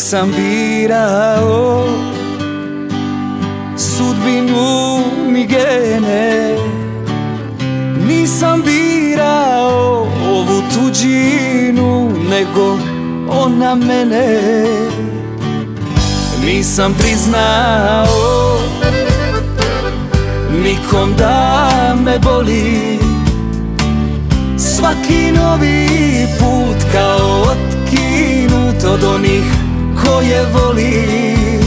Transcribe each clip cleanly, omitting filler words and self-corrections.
Nisam birao sudbinu ni gene, nisam birao ovu tuđinu, nego ona mene. Nisam priznao nikom da me boli, svaki novi put kao otkinut od onih koje volim.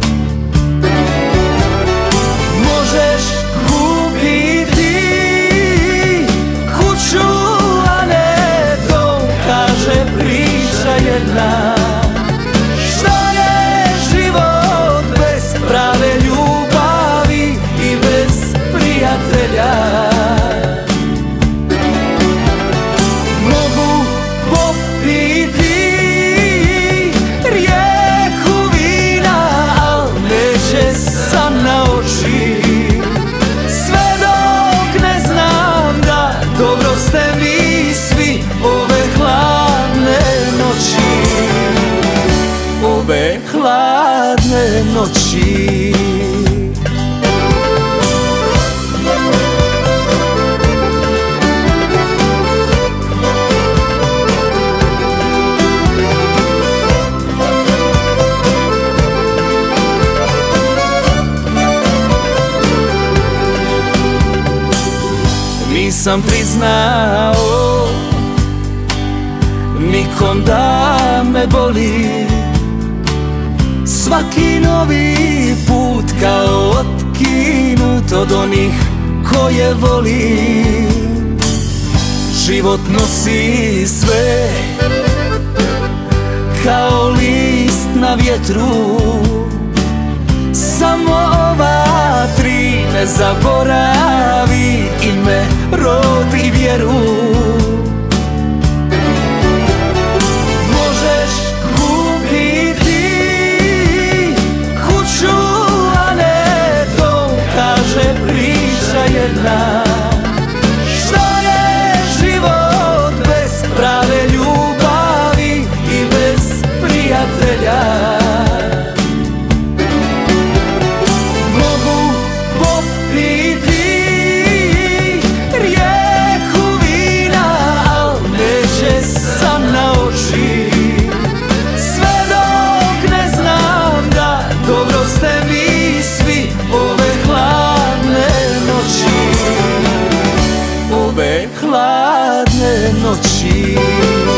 Možeš kupiti kuću, a ne to, kaže priča jedna. Šta je život bez prave ljubavi i bez prijatelja? Mogu popiti rijeku vina, al neće san na oči, sve dok ne znam da dobro ste vi svi ove hladne noći, ove hladne noći. Nisam priznao nikom da me boli, svaki novi put kao otkinut od onih koje volim. Život nosi sve kao list na vjetru, samo ova tri ne zaboravi, ime, rod i vjeru. Možeš kupiti kuću, a ne to, kaže priča jedna. Šta je život bez prave ljubavi i bez prijatelja? Ove hladne noći.